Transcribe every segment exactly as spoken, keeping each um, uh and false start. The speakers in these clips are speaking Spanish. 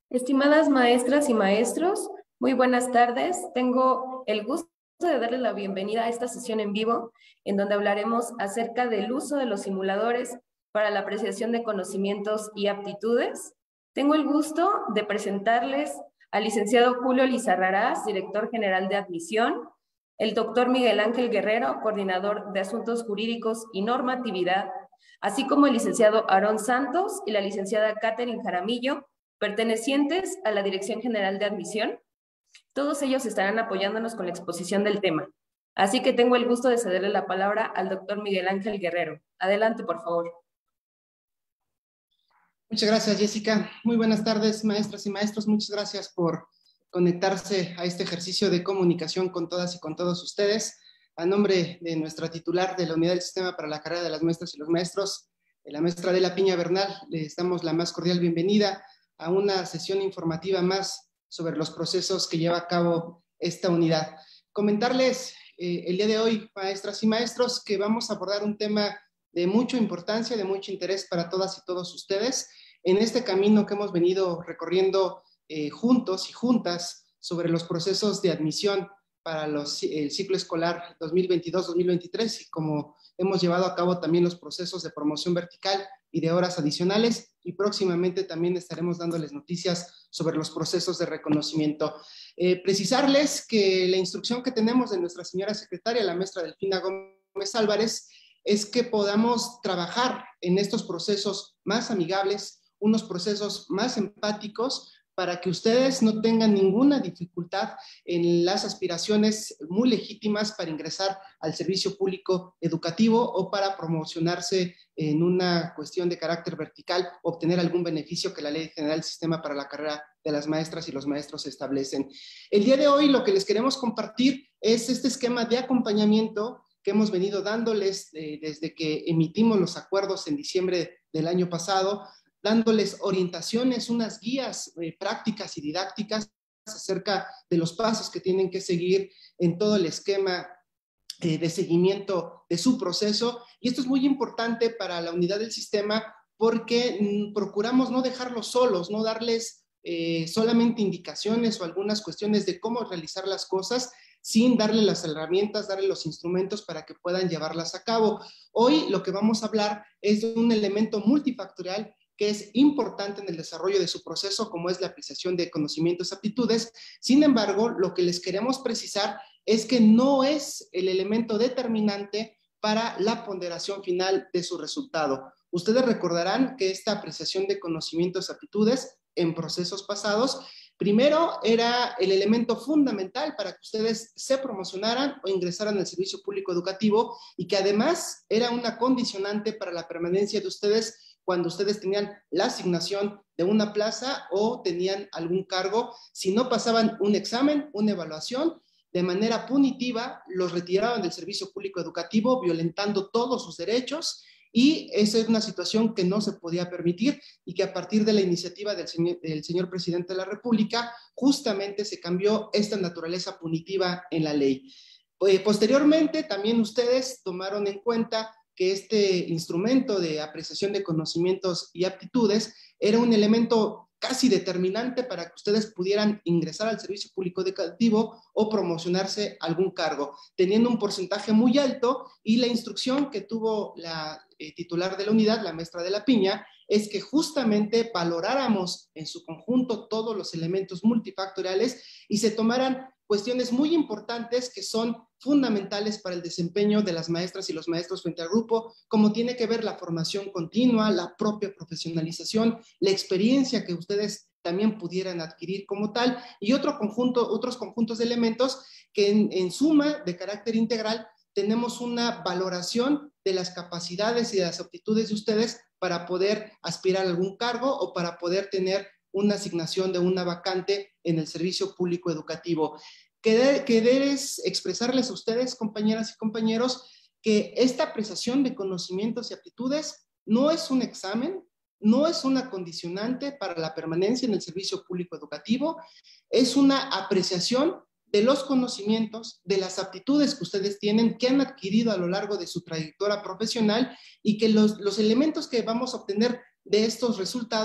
Estimadas maestras y maestros, muy buenas tardes. Tengo el gusto de darles la bienvenida a esta sesión en vivo, en donde hablaremos acerca del uso de los simuladores para la apreciación de conocimientos y aptitudes. Tengo el gusto de presentarles al licenciado Julio Lizarrarás, director general de admisión, el doctor Miguel Ángel Guerrero, coordinador de asuntos jurídicos y normatividad, así como el licenciado Aarón Santos y la licenciada Catherine Jaramillo, pertenecientes a la Dirección General de Admisión. Todos ellos estarán apoyándonos con la exposición del tema. Así que tengo el gusto de cederle la palabra al doctor Miguel Ángel Guerrero. Adelante, por favor. Muchas gracias, Jessica. Muy buenas tardes, maestras y maestros. Muchas gracias por conectarse a este ejercicio de comunicación con todas y con todos ustedes. A nombre de nuestra titular de la Unidad del Sistema para la Carrera de las Maestras y los Maestros, la maestra Adela Piña Bernal, les damos la más cordial bienvenida a una sesión informativa más sobre los procesos que lleva a cabo esta unidad. Comentarles eh, el día de hoy, maestras y maestros, que vamos a abordar un tema de mucha importancia, de mucho interés para todas y todos ustedes, en este camino que hemos venido recorriendo eh, juntos y juntas sobre los procesos de admisión para los, el ciclo escolar dos mil veintidós dos mil veintitrés, y como hemos llevado a cabo también los procesos de promoción vertical y de horas adicionales, y próximamente también estaremos dándoles noticias sobre los procesos de reconocimiento. Eh, precisarles que la instrucción que tenemos de nuestra señora secretaria, la maestra Delfina Gómez Álvarez, es que podamos trabajar en estos procesos más amigables, unos procesos más empáticos, para que ustedes no tengan ninguna dificultad en las aspiraciones muy legítimas para ingresar al servicio público educativo o para promocionarse en una cuestión de carácter vertical, obtener algún beneficio que la Ley General del Sistema para la Carrera de las Maestras y los Maestros establecen. El día de hoy lo que les queremos compartir es este esquema de acompañamiento que hemos venido dándoles eh, desde que emitimos los acuerdos en diciembre del año pasado, dándoles orientaciones, unas guías eh, prácticas y didácticas acerca de los pasos que tienen que seguir en todo el esquema eh, de seguimiento de su proceso. Y esto es muy importante para la unidad del sistema porque mm, procuramos no dejarlos solos, no darles eh, solamente indicaciones o algunas cuestiones de cómo realizar las cosas, sin darle las herramientas, darle los instrumentos para que puedan llevarlas a cabo. Hoy lo que vamos a hablar es de un elemento multifactorial que es importante en el desarrollo de su proceso, como es la apreciación de conocimientos y aptitudes. Sin embargo, lo que les queremos precisar es que no es el elemento determinante para la ponderación final de su resultado. Ustedes recordarán que esta apreciación de conocimientos y aptitudes en procesos pasados, primero era el elemento fundamental para que ustedes se promocionaran o ingresaran al servicio público educativo, y que además era una condicionante para la permanencia de ustedes cuando ustedes tenían la asignación de una plaza o tenían algún cargo. Si no pasaban un examen, una evaluación, de manera punitiva los retiraban del servicio público educativo, violentando todos sus derechos, y esa es una situación que no se podía permitir, y que a partir de la iniciativa del señor, del señor presidente de la República, justamente se cambió esta naturaleza punitiva en la ley. Eh, posteriormente, también ustedes tomaron en cuenta que este instrumento de apreciación de conocimientos y aptitudes era un elemento casi determinante para que ustedes pudieran ingresar al servicio público educativo o promocionarse a algún cargo, teniendo un porcentaje muy alto. Y la instrucción que tuvo la eh, titular de la unidad, la maestra de la Piña, es que justamente valoráramos en su conjunto todos los elementos multifactoriales y se tomaran cuestiones muy importantes que son fundamentales para el desempeño de las maestras y los maestros frente al grupo, como tiene que ver la formación continua, la propia profesionalización, la experiencia que ustedes también pudieran adquirir como tal, y otro conjunto, otros conjuntos de elementos que en, en suma, de carácter integral, tenemos una valoración de las capacidades y de las aptitudes de ustedes para poder aspirar a algún cargo o para poder tener una asignación de una vacante en el servicio público educativo. Querer expresarles a ustedes, compañeras y compañeros, que esta apreciación de conocimientos y aptitudes no es un examen, no es una condicionante para la permanencia en el servicio público educativo, es una apreciación de los conocimientos, de las aptitudes que ustedes tienen, que han adquirido a lo largo de su trayectoria profesional, y que los, los elementos que vamos a obtener de estos resultados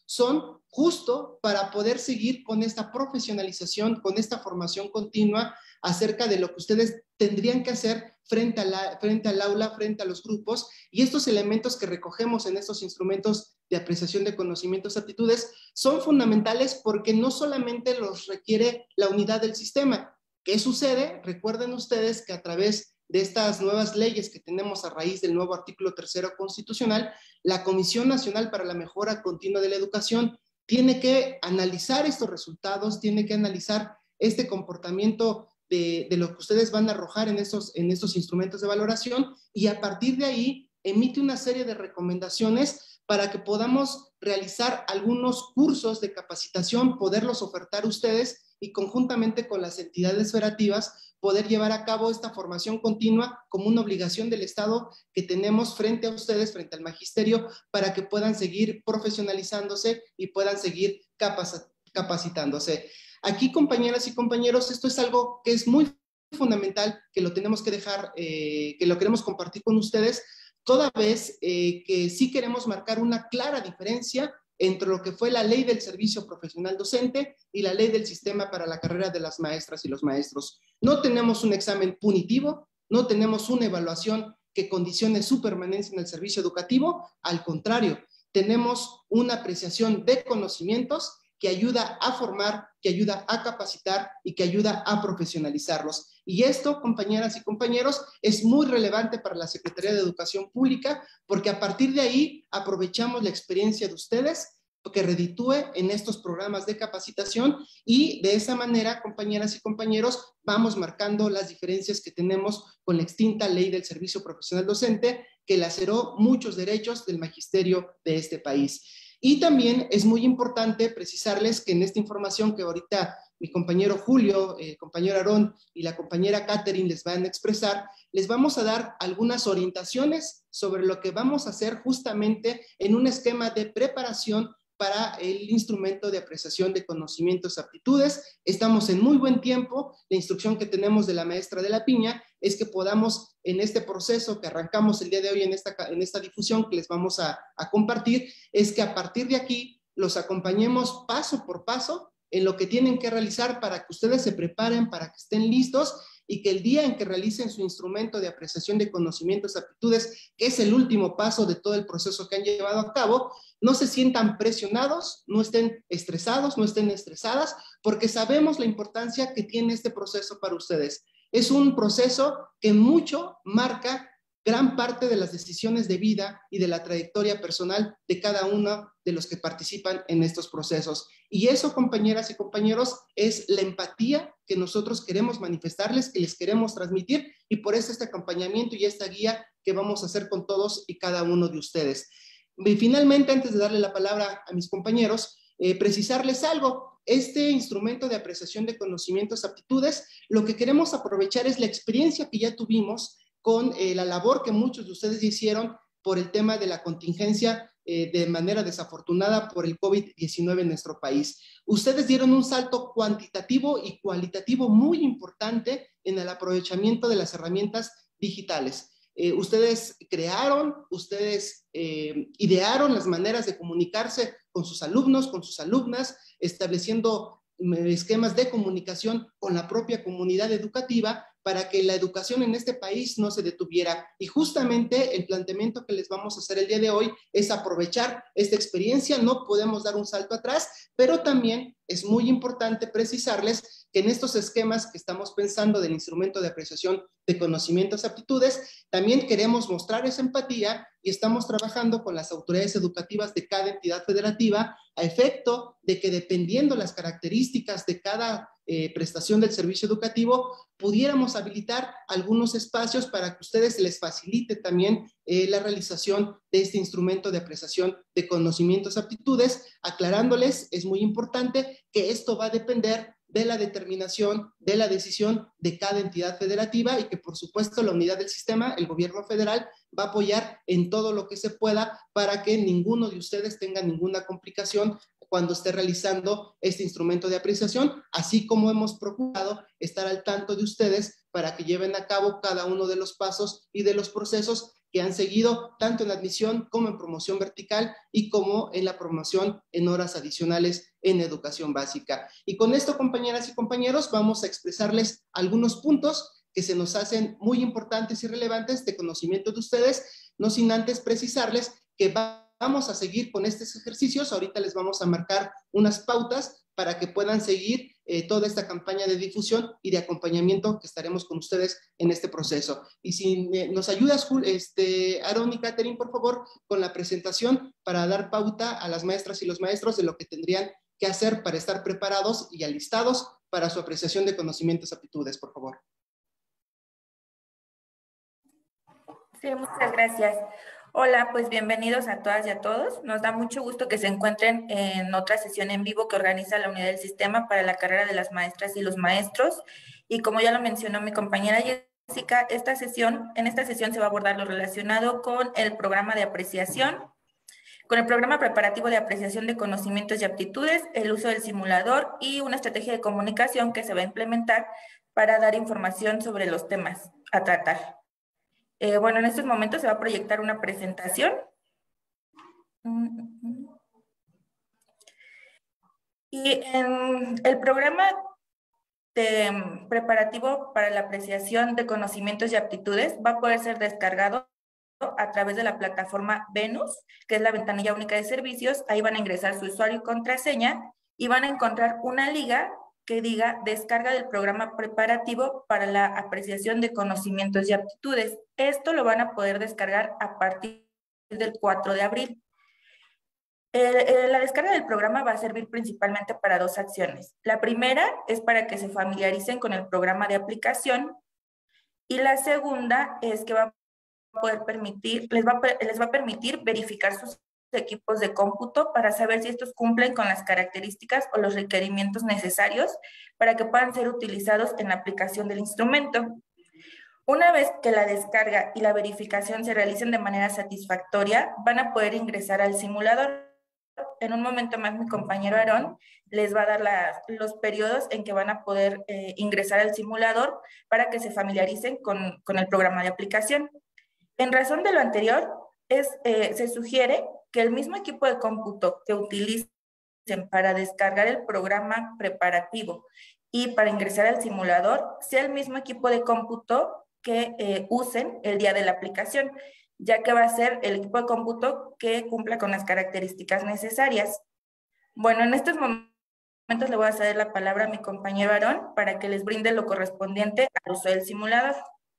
son justo para poder seguir con esta profesionalización, con esta formación continua acerca de lo que ustedes tendrían que hacer frente, a la, frente al aula, frente a los grupos, y estos elementos que recogemos en estos instrumentos de apreciación de conocimientos y aptitudes son fundamentales porque no solamente los requiere la unidad del sistema. ¿Qué sucede? Recuerden ustedes que a través de estas nuevas leyes que tenemos a raíz del nuevo artículo tercero constitucional, la Comisión Nacional para la Mejora Continua de la Educación tiene que analizar estos resultados, tiene que analizar este comportamiento de, de lo que ustedes van a arrojar en estos, en estos instrumentos de valoración, y a partir de ahí emite una serie de recomendaciones para que podamos realizar algunos cursos de capacitación, poderlos ofertar a ustedes y conjuntamente con las entidades federativas poder llevar a cabo esta formación continua como una obligación del Estado que tenemos frente a ustedes, frente al magisterio, para que puedan seguir profesionalizándose y puedan seguir capac- capacitándose. Aquí, compañeras y compañeros, esto es algo que es muy fundamental, que lo tenemos que dejar, eh, que lo queremos compartir con ustedes, toda vez eh, que sí queremos marcar una clara diferencia entre lo que fue la ley del servicio profesional docente y la ley del sistema para la carrera de las maestras y los maestros. No tenemos un examen punitivo, no tenemos una evaluación que condicione su permanencia en el servicio educativo, al contrario, tenemos una apreciación de conocimientos que ayuda a formar, que ayuda a capacitar y que ayuda a profesionalizarlos. Y esto, compañeras y compañeros, es muy relevante para la Secretaría de Educación Pública, porque a partir de ahí aprovechamos la experiencia de ustedes que reditúe en estos programas de capacitación, y de esa manera, compañeras y compañeros, vamos marcando las diferencias que tenemos con la extinta ley del servicio profesional docente, que laceró muchos derechos del magisterio de este país. Y también es muy importante precisarles que en esta información que ahorita mi compañero Julio, el compañero Aarón y la compañera Catherine les van a expresar, les vamos a dar algunas orientaciones sobre lo que vamos a hacer justamente en un esquema de preparación para el instrumento de apreciación de conocimientos y aptitudes. Estamos en muy buen tiempo. La instrucción que tenemos de la maestra de la Piña es que podamos, en este proceso que arrancamos el día de hoy en esta, en esta difusión que les vamos a, a compartir, es que a partir de aquí los acompañemos paso por paso en lo que tienen que realizar para que ustedes se preparen, para que estén listos, y que el día en que realicen su instrumento de apreciación de conocimientos y aptitudes, que es el último paso de todo el proceso que han llevado a cabo, no se sientan presionados, no estén estresados, no estén estresadas, porque sabemos la importancia que tiene este proceso para ustedes. Es un proceso que mucho marca gran parte de las decisiones de vida y de la trayectoria personal de cada uno de los que participan en estos procesos. Y eso, compañeras y compañeros, es la empatía que nosotros queremos manifestarles, que les queremos transmitir, y por eso este acompañamiento y esta guía que vamos a hacer con todos y cada uno de ustedes. Y finalmente, antes de darle la palabra a mis compañeros, eh, precisarles algo. Este instrumento de apreciación de conocimientos y aptitudes, lo que queremos aprovechar es la experiencia que ya tuvimos con eh, la labor que muchos de ustedes hicieron por el tema de la contingencia eh, de manera desafortunada por el COVID diecinueve en nuestro país. Ustedes dieron un salto cuantitativo y cualitativo muy importante en el aprovechamiento de las herramientas digitales. Eh, ustedes crearon, ustedes eh, idearon las maneras de comunicarse con sus alumnos, con sus alumnas, estableciendo esquemas de comunicación con la propia comunidad educativa para que la educación en este país no se detuviera. Y justamente el planteamiento que les vamos a hacer el día de hoy es aprovechar esta experiencia. No podemos dar un salto atrás, pero también es muy importante precisarles que en estos esquemas que estamos pensando del instrumento de apreciación de conocimientos y aptitudes, también queremos mostrar esa empatía y estamos trabajando con las autoridades educativas de cada entidad federativa a efecto de que, dependiendo las características de cada eh, prestación del servicio educativo, pudiéramos habilitar algunos espacios para que a ustedes se les facilite también eh, la realización de este instrumento de apreciación de conocimientos y aptitudes, aclarándoles, es muy importante que esto va a depender de la determinación, de la decisión de cada entidad federativa, y que por supuesto la unidad del sistema, el gobierno federal, va a apoyar en todo lo que se pueda para que ninguno de ustedes tenga ninguna complicación cuando esté realizando este instrumento de apreciación, así como hemos procurado estar al tanto de ustedes para que lleven a cabo cada uno de los pasos y de los procesos que han seguido tanto en la admisión como en promoción vertical y como en la promoción en horas adicionales en educación básica. Y con esto, compañeras y compañeros, vamos a expresarles algunos puntos que se nos hacen muy importantes y relevantes de conocimiento de ustedes, no sin antes precisarles que vamos a seguir con estos ejercicios. Ahorita les vamos a marcar unas pautas para que puedan seguir eh, toda esta campaña de difusión y de acompañamiento que estaremos con ustedes en este proceso. Y si eh, nos ayudas, este, Aaron y Catherine, por favor, con la presentación para dar pauta a las maestras y los maestros de lo que tendrían que hacer para estar preparados y alistados para su apreciación de conocimientos y aptitudes, por favor. Sí, muchas gracias. Hola, pues bienvenidos a todas y a todos. Nos da mucho gusto que se encuentren en otra sesión en vivo que organiza la Unidad del Sistema para la carrera de las maestras y los maestros. Y como ya lo mencionó mi compañera Jessica, esta sesión, en esta sesión se va a abordar lo relacionado con el programa de apreciación, con el programa preparativo de apreciación de conocimientos y aptitudes, el uso del simulador y una estrategia de comunicación que se va a implementar para dar información sobre los temas a tratar. Eh, bueno, en estos momentos se va a proyectar una presentación. Y en el programa de preparativo para la apreciación de conocimientos y aptitudes va a poder ser descargado a través de la plataforma Venus, que es la ventanilla única de servicios. Ahí van a ingresar su usuario y contraseña y van a encontrar una liga que diga descarga del programa preparativo para la apreciación de conocimientos y aptitudes. Esto lo van a poder descargar a partir del cuatro de abril. Eh, eh, la descarga del programa va a servir principalmente para dos acciones. La primera es para que se familiaricen con el programa de aplicación y la segunda es que va a poder permitir, les va a, les va a permitir verificar sus equipos de cómputo para saber si estos cumplen con las características o los requerimientos necesarios para que puedan ser utilizados en la aplicación del instrumento. Una vez que la descarga y la verificación se realicen de manera satisfactoria, van a poder ingresar al simulador. En un momento más mi compañero Aarón les va a dar la, los periodos en que van a poder eh, ingresar al simulador para que se familiaricen con, con el programa de aplicación. En razón de lo anterior, es, eh, se sugiere que el mismo equipo de cómputo que utilicen para descargar el programa preparativo y para ingresar al simulador sea el mismo equipo de cómputo que eh, usen el día de la aplicación, ya que va a ser el equipo de cómputo que cumpla con las características necesarias. Bueno, en estos momentos le voy a ceder la palabra a mi compañero Aarón para que les brinde lo correspondiente al uso del simulador.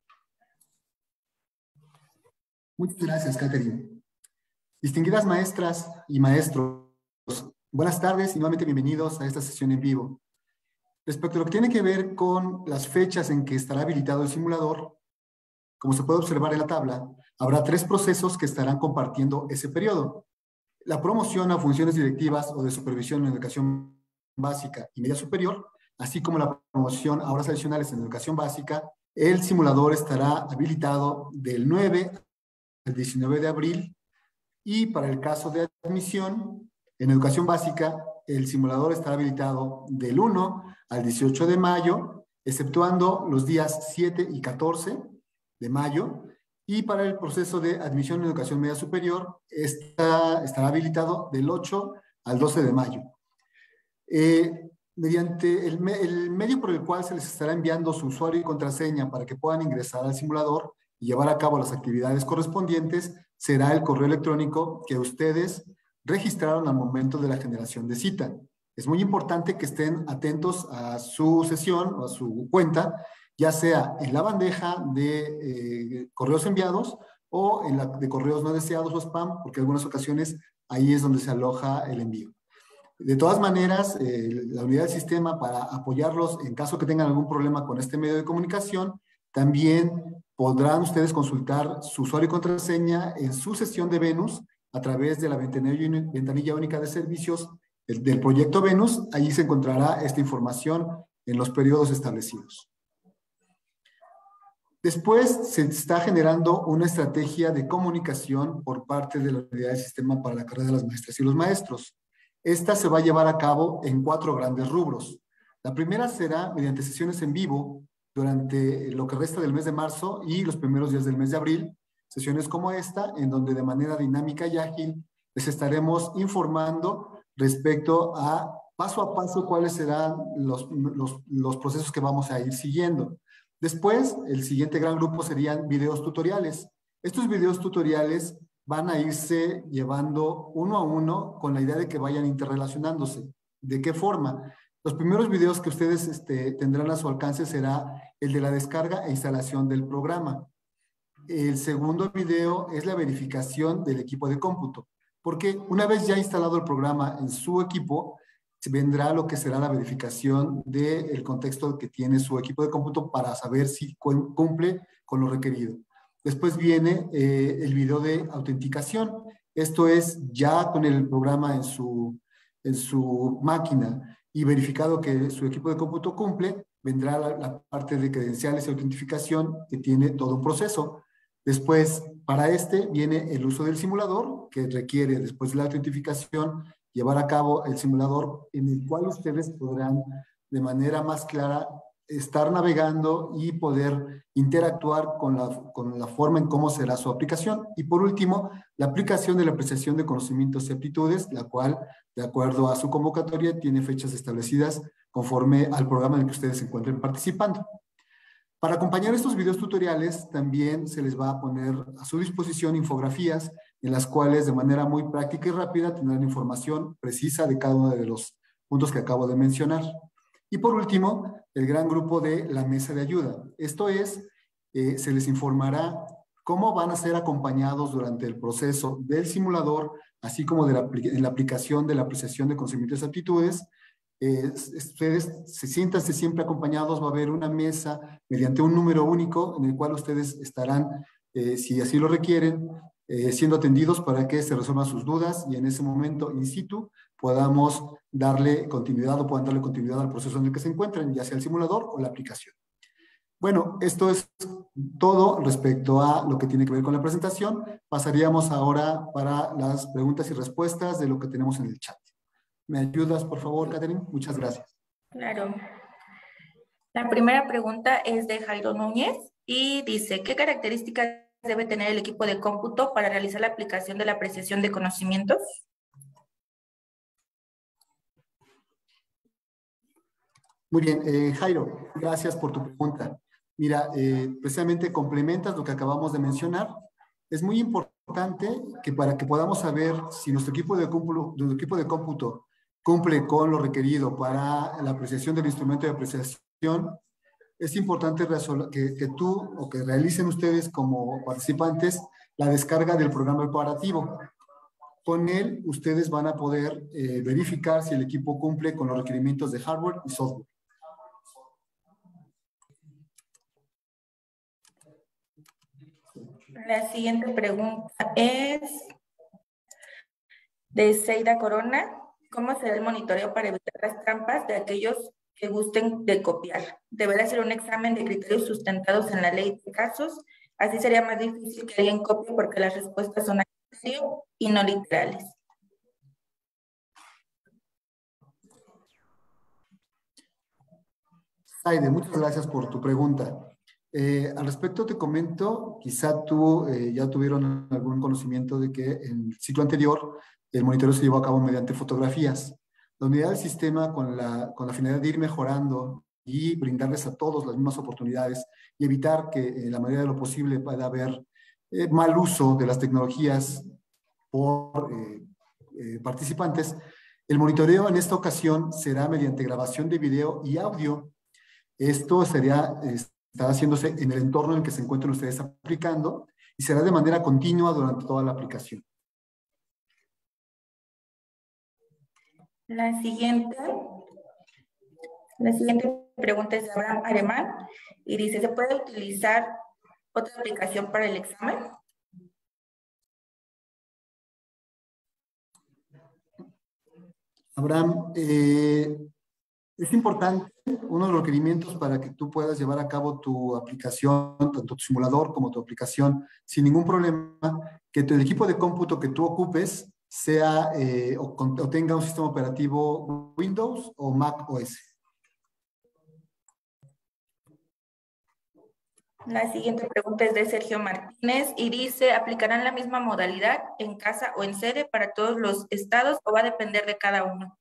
Muchas gracias, Catherine. Distinguidas maestras y maestros, buenas tardes y nuevamente bienvenidos a esta sesión en vivo. Respecto a lo que tiene que ver con las fechas en que estará habilitado el simulador, como se puede observar en la tabla, habrá tres procesos que estarán compartiendo ese periodo. La promoción a funciones directivas o de supervisión en educación básica y media superior, así como la promoción a horas adicionales en educación básica. El simulador estará habilitado del nueve al diecinueve de abril y para el caso de admisión en educación básica, el simulador estará habilitado del uno al dieciocho de mayo, exceptuando los días siete y catorce de mayo, y para el proceso de admisión en educación media superior está, estará habilitado del ocho al doce de mayo. Eh, mediante el, me, el medio por el cual se les estará enviando su usuario y contraseña para que puedan ingresar al simulador y llevar a cabo las actividades correspondientes será el correo electrónico que ustedes registraron al momento de la generación de cita. Es muy importante que estén atentos a su sesión o a su cuenta, ya sea en la bandeja de eh, correos enviados o en la de correos no deseados o spam, porque en algunas ocasiones ahí es donde se aloja el envío. De todas maneras, eh, la unidad del sistema, para apoyarlos en caso que tengan algún problema con este medio de comunicación, también podrán ustedes consultar su usuario y contraseña en su sesión de Venus a través de la ventanilla, ventanilla única de servicios el, del proyecto Venus. Allí se encontrará esta información en los periodos establecidos. Después se está generando una estrategia de comunicación por parte de la unidad del sistema para la carrera de las maestras y los maestros. Esta se va a llevar a cabo en cuatro grandes rubros. La primera será mediante sesiones en vivo durante lo que resta del mes de marzo y los primeros días del mes de abril. sesiones como esta, en donde de manera dinámica y ágil les estaremos informando respecto a paso a paso cuáles serán los, los, los procesos que vamos a ir siguiendo. Después, el siguiente gran grupo serían videos tutoriales. Estos videos tutoriales van a irse llevando uno a uno con la idea de que vayan interrelacionándose. ¿De qué forma? Los primeros videos que ustedes este, tendrán a su alcance será el de la descarga e instalación del programa. El segundo video es la verificación del equipo de cómputo, porque una vez ya instalado el programa en su equipo, vendrá lo que será la verificación del contexto que tiene su equipo de cómputo para saber si cumple con lo requerido. Después viene eh, el video de autenticación. Esto es ya con el programa en su, en su máquina y verificado que su equipo de cómputo cumple, vendrá la, la parte de credenciales y autentificación que tiene todo un proceso. Después, para este, viene el uso del simulador, que requiere, después de la autentificación, llevar a cabo el simulador en el cual ustedes podrán, de manera más clara, estar navegando y poder interactuar con la, con la forma en cómo será su aplicación. Y por último, la aplicación de la apreciación de conocimientos y aptitudes, la cual, de acuerdo a su convocatoria, tiene fechas establecidas conforme al programa en el que ustedes se encuentren participando. Para acompañar estos videos tutoriales, también se les va a poner a su disposición infografías en las cuales de manera muy práctica y rápida tendrán información precisa de cada uno de los puntos que acabo de mencionar. Y por último, el gran grupo de la mesa de ayuda. Esto es, eh, se les informará cómo van a ser acompañados durante el proceso del simulador, así como de la, en la aplicación de la apreciación de conocimientos y aptitudes. Eh, ustedes se siéntanse siempre acompañados, va a haber una mesa mediante un número único en el cual ustedes estarán, eh, si así lo requieren, eh, siendo atendidos para que se resuelvan sus dudas y en ese momento in situ podamos darle continuidad o puedan darle continuidad al proceso en el que se encuentran, ya sea el simulador o la aplicación. Bueno, esto es todo respecto a lo que tiene que ver con la presentación. Pasaríamos ahora para las preguntas y respuestas de lo que tenemos en el chat. ¿Me ayudas, por favor, Catherine? Muchas gracias. Claro. La primera pregunta es de Jairo Núñez y dice, ¿qué características debe tener el equipo de cómputo para realizar la aplicación de la apreciación de conocimientos? Muy bien, eh, Jairo, gracias por tu pregunta. Mira, eh, precisamente complementas lo que acabamos de mencionar. Es muy importante que para que podamos saber si nuestro equipo de cómputo, nuestro equipo de cómputo cumple con lo requerido para la apreciación del instrumento de apreciación, es importante que, que tú o que realicen ustedes como participantes la descarga del programa preparativo. Con él, ustedes van a poder eh, verificar si el equipo cumple con los requerimientos de hardware y software. La siguiente pregunta es de Seida Corona. ¿Cómo será el monitoreo para evitar las trampas de aquellos que gusten de copiar? Deberá ser un examen de criterios sustentados en la ley de casos. Así sería más difícil que alguien copie porque las respuestas son a criterio y no literales. Saide, muchas gracias por tu pregunta. Eh, al respecto te comento, quizá tú eh, ya tuvieron algún conocimiento de que en el ciclo anterior el monitoreo se llevó a cabo mediante fotografías. La unidad del sistema con la, con la finalidad de ir mejorando y brindarles a todos las mismas oportunidades y evitar que en la medida de lo posible pueda haber eh, mal uso de las tecnologías por eh, eh, participantes. El monitoreo en esta ocasión será mediante grabación de video y audio. Esto sería, está haciéndose en el entorno en el que se encuentren ustedes aplicando y será de manera continua durante toda la aplicación. La siguiente, la siguiente pregunta es de Abraham Alemán y dice, ¿se puede utilizar otra aplicación para el examen? Abraham, eh, es importante, uno de los requerimientos para que tú puedas llevar a cabo tu aplicación, tanto tu simulador como tu aplicación, sin ningún problema, que el equipo de cómputo que tú ocupes sea eh, o, o tenga un sistema operativo Windows o Mac O S. La siguiente pregunta es de Sergio Martínez y dice, ¿aplicarán la misma modalidad en casa o en sede para todos los estados o va a depender de cada uno?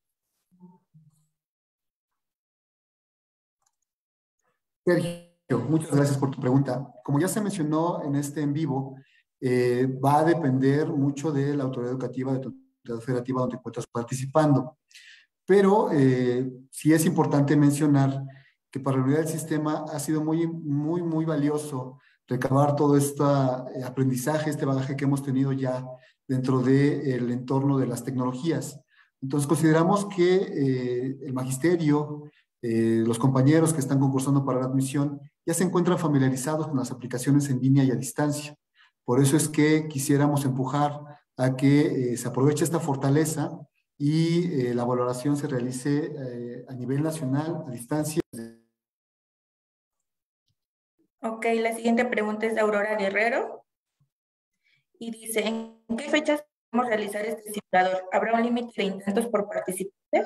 Sergio, muchas gracias por tu pregunta. Como ya se mencionó en este en vivo, eh, va a depender mucho de la autoridad educativa de tu entidad federativa donde te encuentras participando. Pero eh, sí es importante mencionar que para la unidad del sistema ha sido muy, muy, muy valioso recabar todo este aprendizaje, este bagaje que hemos tenido ya dentro del entorno de las tecnologías. Entonces consideramos que eh, el magisterio, eh, los compañeros que están concursando para la admisión, ya se encuentran familiarizados con las aplicaciones en línea y a distancia. Por eso es que quisiéramos empujar a que eh, se aproveche esta fortaleza y eh, la valoración se realice eh, a nivel nacional, a distancia. Ok, la siguiente pregunta es de Aurora Guerrero y dice, ¿en qué fechas podemos realizar este simulador? ¿Habrá un límite de intentos por participante?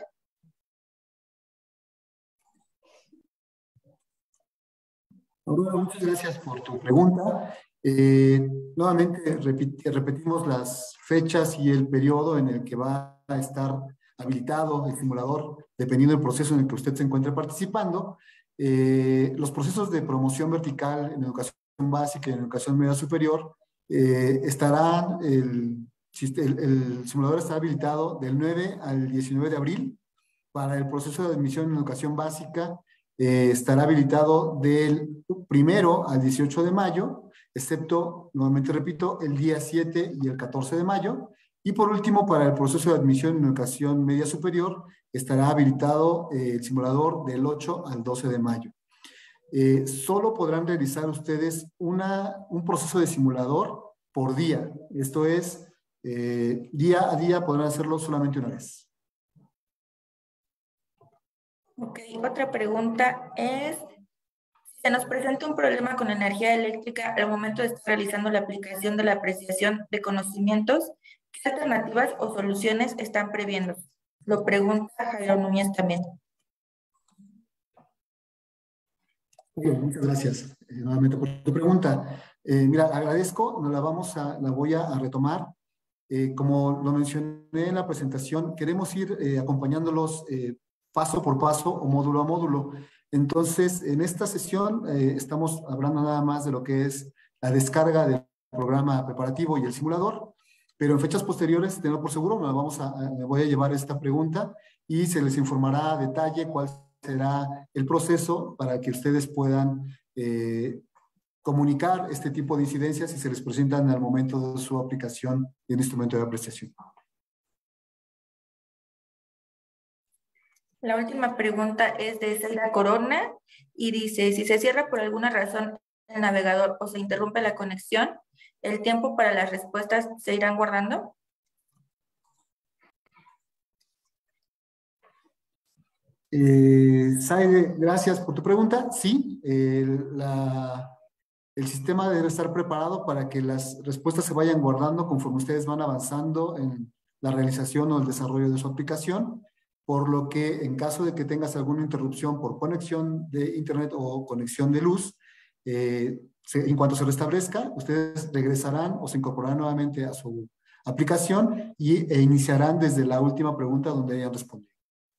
Aurora, muchas gracias por tu pregunta. Eh, nuevamente repit repetimos las fechas y el periodo en el que va a estar habilitado el simulador, dependiendo del proceso en el que usted se encuentre participando. Eh, los procesos de promoción vertical en educación básica y en educación media superior eh, estarán, el, el, el simulador está habilitado del nueve al diecinueve de abril. Para el proceso de admisión en educación básica eh, estará habilitado del primero al dieciocho de mayo, excepto, nuevamente repito, el día siete y el catorce de mayo. Y por último, para el proceso de admisión en educación media superior, estará habilitado eh, el simulador del ocho al doce de mayo. Eh, solo podrán realizar ustedes una, un proceso de simulador por día. Esto es, eh, día a día podrán hacerlo solamente una vez. Ok, otra pregunta es, si se nos presenta un problema con energía eléctrica al momento de estar realizando la aplicación de la apreciación de conocimientos, ¿qué alternativas o soluciones están previendo? Lo pregunta Jairo Núñez también. Okay, muchas gracias eh, nuevamente por tu pregunta. Eh, mira, agradezco, nos la vamos a, la voy a, a retomar. Eh, como lo mencioné en la presentación, queremos ir eh, acompañándolos eh, paso por paso o módulo a módulo. Entonces, en esta sesión eh, estamos hablando nada más de lo que es la descarga del programa preparativo y el simulador, pero en fechas posteriores, tenlo por seguro, me, vamos a, a, me voy a llevar esta pregunta y se les informará a detalle cuál será el proceso para que ustedes puedan eh, comunicar este tipo de incidencias si se les presentan al momento de su aplicación de un instrumento de apreciación. La última pregunta es de Zelda Corona y dice, si se cierra por alguna razón el navegador o se interrumpe la conexión, ¿el tiempo para las respuestas se irán guardando? Eh, Saide, gracias por tu pregunta. Sí, el, la, el sistema debe estar preparado para que las respuestas se vayan guardando conforme ustedes van avanzando en la realización o el desarrollo de su aplicación, por lo que en caso de que tengas alguna interrupción por conexión de internet o conexión de luz, eh, se, en cuanto se restablezca, ustedes regresarán o se incorporarán nuevamente a su aplicación y, e iniciarán desde la última pregunta donde hayan respondido.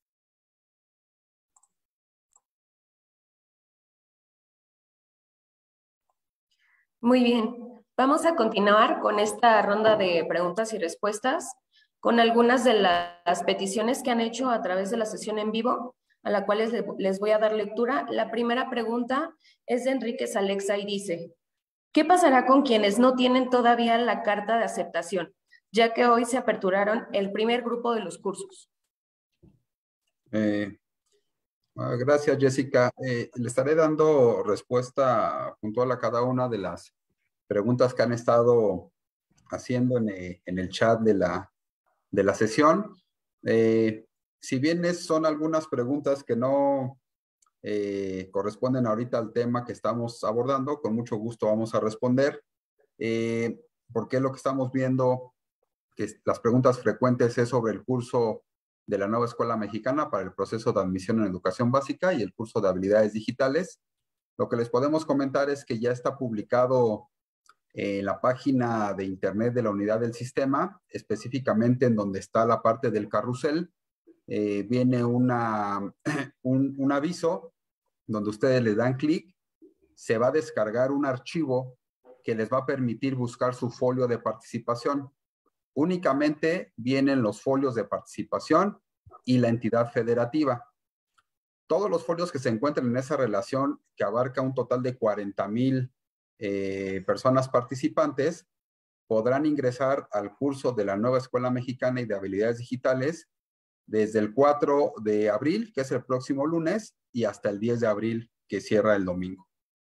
Muy bien, vamos a continuar con esta ronda de preguntas y respuestas con algunas de las peticiones que han hecho a través de la sesión en vivo, a la cual les voy a dar lectura. La primera pregunta es de Enríquez Alexa y dice, ¿qué pasará con quienes no tienen todavía la carta de aceptación, ya que hoy se aperturaron el primer grupo de los cursos? Eh, gracias, Jessica. Eh, le estaré dando respuesta puntual a cada una de las preguntas que han estado haciendo en, eh, en el chat de la, de la sesión. Eh, si bien es, son algunas preguntas que no eh, corresponden ahorita al tema que estamos abordando, con mucho gusto vamos a responder, eh, porque lo que estamos viendo, que las preguntas frecuentes es sobre el curso de la nueva Escuela Mexicana para el proceso de admisión en educación básica y el curso de habilidades digitales. Lo que les podemos comentar es que ya está publicado en la página de internet de la unidad del sistema, específicamente en donde está la parte del carrusel. Eh, viene una, un, un aviso donde ustedes le dan clic, se va a descargar un archivo que les va a permitir buscar su folio de participación. Únicamente vienen los folios de participación y la entidad federativa. Todos los folios que se encuentran en esa relación, que abarca un total de cuarenta mil eh, personas participantes, podrán ingresar al curso de la nueva Escuela Mexicana y de Habilidades Digitales desde el cuatro de abril, que es el próximo lunes, y hasta el diez de abril, que cierra el domingo.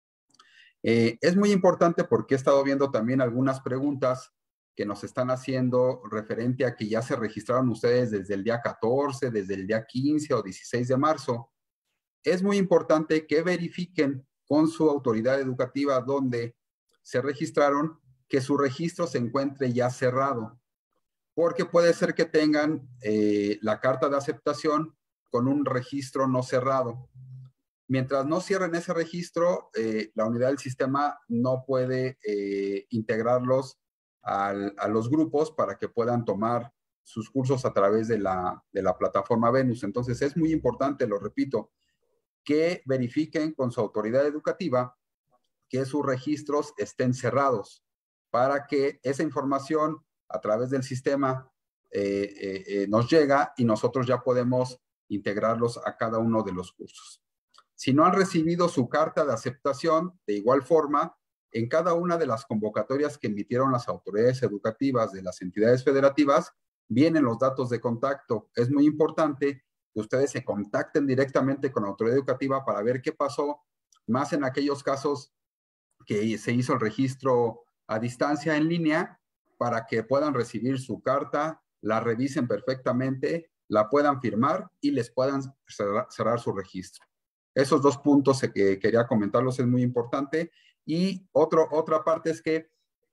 Eh, es muy importante porque he estado viendo también algunas preguntas que nos están haciendo referente a que ya se registraron ustedes desde el día catorce, desde el día quince o dieciséis de marzo. Es muy importante que verifiquen con su autoridad educativa donde se registraron que su registro se encuentre ya cerrado, porque puede ser que tengan eh, la carta de aceptación con un registro no cerrado. Mientras no cierren ese registro, eh, la unidad del sistema no puede eh, integrarlos al, a los grupos para que puedan tomar sus cursos a través de la, de la plataforma Venus. Entonces es muy importante, lo repito, que verifiquen con su autoridad educativa que sus registros estén cerrados para que esa información a través del sistema eh, eh, eh, nos llega y nosotros ya podemos integrarlos a cada uno de los cursos. Si no han recibido su carta de aceptación, de igual forma, en cada una de las convocatorias que emitieron las autoridades educativas de las entidades federativas, vienen los datos de contacto. Es muy importante que ustedes se contacten directamente con la autoridad educativa para ver qué pasó, más en aquellos casos que se hizo el registro a distancia en línea, para que puedan recibir su carta, la revisen perfectamente, la puedan firmar y les puedan cerrar, cerrar su registro. Esos dos puntos que quería comentarlos es muy importante. Y otro, otra parte es que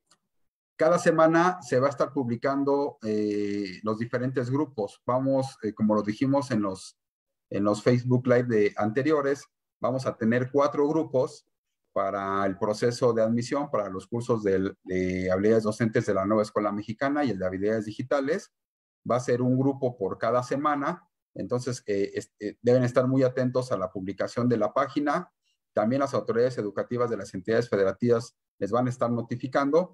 cada semana se va a estar publicando eh, los diferentes grupos. Vamos, eh, como lo dijimos en los, en los Facebook Live de anteriores, vamos a tener cuatro grupos para el proceso de admisión, para los cursos de, de habilidades docentes de la nueva Escuela Mexicana y el de habilidades digitales. Va a ser un grupo por cada semana. Entonces, eh, eh, deben estar muy atentos a la publicación de la página. También las autoridades educativas de las entidades federativas les van a estar notificando.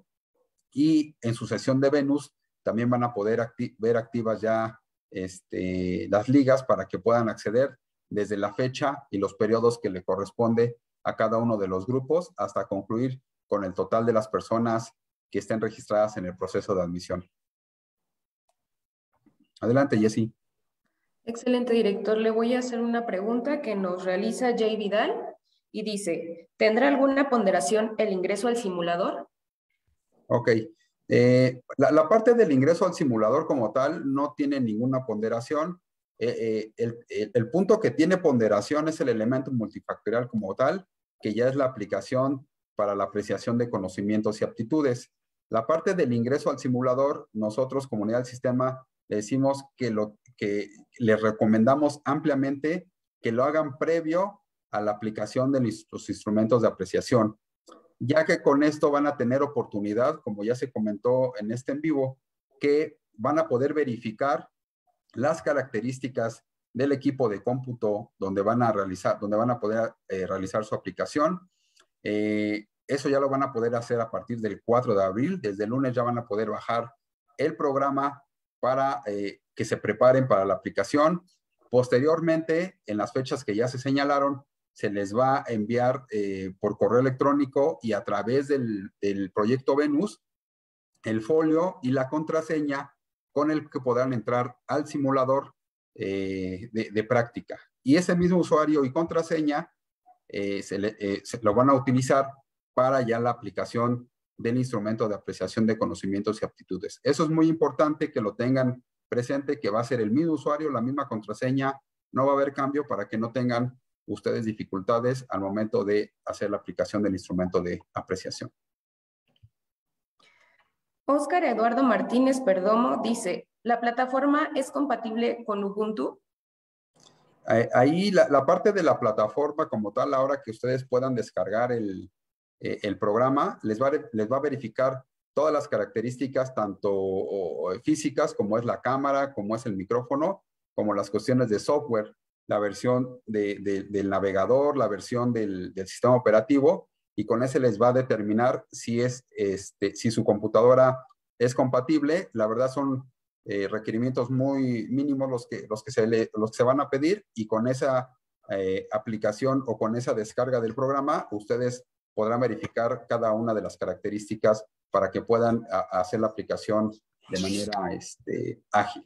Y en su sesión de Venus también van a poder acti- ver activas ya este, las ligas para que puedan acceder desde la fecha y los periodos que le corresponde a cada uno de los grupos hasta concluir con el total de las personas que estén registradas en el proceso de admisión. Adelante, Jessy. Excelente, director. Le voy a hacer una pregunta que nos realiza Jay Vidal y dice, ¿tendrá alguna ponderación el ingreso al simulador? Ok. Eh, la, la parte del ingreso al simulador como tal no tiene ninguna ponderación. Eh, eh, el, el, el punto que tiene ponderación es el elemento multifactorial como tal, que ya es la aplicación para la apreciación de conocimientos y aptitudes. La parte del ingreso al simulador, nosotros, comunidad del sistema, le decimos que, lo, que les recomendamos ampliamente que lo hagan previo a la aplicación de los instrumentos de apreciación, ya que con esto van a tener oportunidad, como ya se comentó en este en vivo, que van a poder verificar las características del equipo de cómputo donde van a realizar, donde van a poder eh, realizar su aplicación. Eh, eso ya lo van a poder hacer a partir del cuatro de abril. Desde el lunes ya van a poder bajar el programa para eh, que se preparen para la aplicación. Posteriormente, en las fechas que ya se señalaron, se les va a enviar eh, por correo electrónico y a través del, del proyecto Venus el folio y la contraseña con el que podrán entrar al simulador eh, de, de práctica. Y ese mismo usuario y contraseña eh, se, le, eh, se lo van a utilizar para ya la aplicación del instrumento de apreciación de conocimientos y aptitudes. Eso es muy importante que lo tengan presente, que va a ser el mismo usuario, la misma contraseña, no va a haber cambio para que no tengan ustedes dificultades al momento de hacer la aplicación del instrumento de apreciación. Óscar Eduardo Martínez Perdomo dice, ¿la plataforma es compatible con Ubuntu? Ahí la, la parte de la plataforma como tal, ahora que ustedes puedan descargar el, eh, el programa, les va, a, les va a verificar todas las características, tanto o, o físicas, como es la cámara, como es el micrófono, como las cuestiones de software, la versión de, de, del navegador, la versión del, del sistema operativo, y con ese les va a determinar si, es, este, si su computadora es compatible. La verdad son eh, requerimientos muy mínimos los que, los, que se le, los que se van a pedir, y con esa eh, aplicación o con esa descarga del programa, ustedes podrán verificar cada una de las características para que puedan a, hacer la aplicación de manera este, ágil.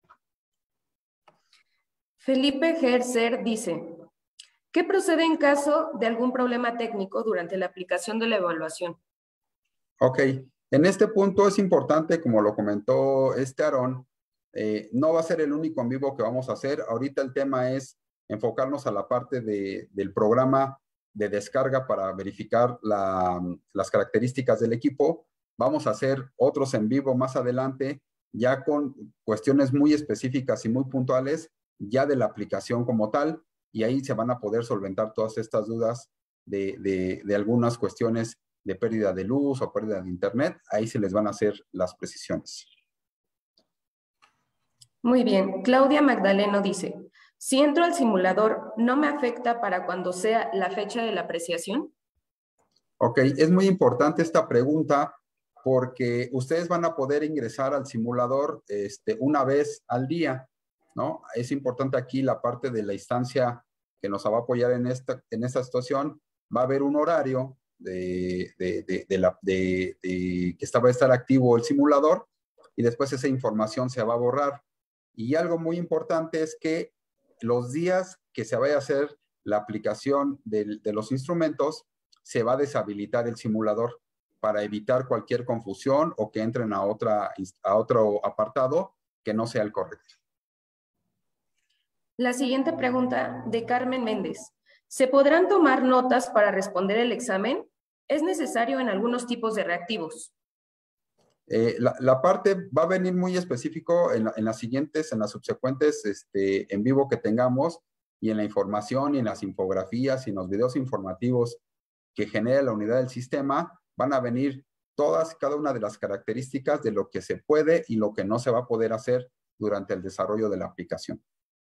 Felipe Gerser dice, ¿qué procede en caso de algún problema técnico durante la aplicación de la evaluación? Ok, en este punto es importante, como lo comentó este Aarón, eh, no va a ser el único en vivo que vamos a hacer. Ahorita el tema es enfocarnos a la parte de, del programa de descarga para verificar la, las características del equipo. Vamos a hacer otros en vivo más adelante, ya con cuestiones muy específicas y muy puntuales, ya de la aplicación como tal, y ahí se van a poder solventar todas estas dudas de, de, de algunas cuestiones de pérdida de luz o pérdida de internet. Ahí se les van a hacer las precisiones. Muy bien. Claudia Magdaleno dice, si entro al simulador, ¿no me afecta para cuando sea la fecha de la apreciación? Ok, es muy importante esta pregunta porque ustedes van a poder ingresar al simulador este, una vez al día, ¿no? Es importante aquí la parte de la instancia que nos va a apoyar en esta, en esta situación. Va a haber un horario de, de, de, de, la, de, de que va a estar activo el simulador, y después esa información se va a borrar. Y algo muy importante es que los días que se vaya a hacer la aplicación de, de los instrumentos, se va a deshabilitar el simulador para evitar cualquier confusión o que entren a, otra, a otro apartado que no sea el correcto. La siguiente pregunta de Carmen Méndez. ¿Se podrán tomar notas para responder el examen? ¿Es necesario en algunos tipos de reactivos? Eh, la, la parte va a venir muy específico en, la, en las siguientes, en las subsecuentes este, en vivo que tengamos, y en la información y en las infografías y en los videos informativos que genera la unidad del sistema, van a venir todas, cada una de las características de lo que se puede y lo que no se va a poder hacer durante el desarrollo de la aplicación.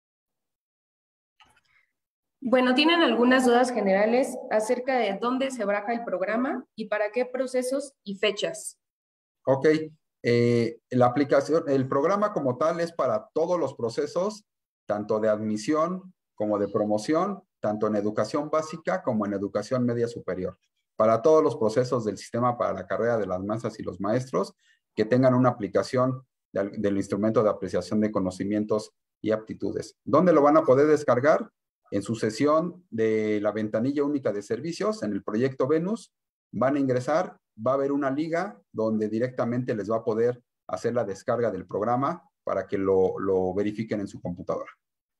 Bueno, ¿tienen algunas dudas generales acerca de dónde se baja el programa y para qué procesos y fechas? Ok, eh, la aplicación, el programa como tal es para todos los procesos, tanto de admisión como de promoción, tanto en educación básica como en educación media superior. Para todos los procesos del sistema para la carrera de las maestras y los maestros que tengan una aplicación de, del instrumento de apreciación de conocimientos y aptitudes. ¿Dónde lo van a poder descargar? En su sesión de la ventanilla única de servicios, en el proyecto Venus, van a ingresar, va a haber una liga donde directamente les va a poder hacer la descarga del programa para que lo, lo verifiquen en su computadora.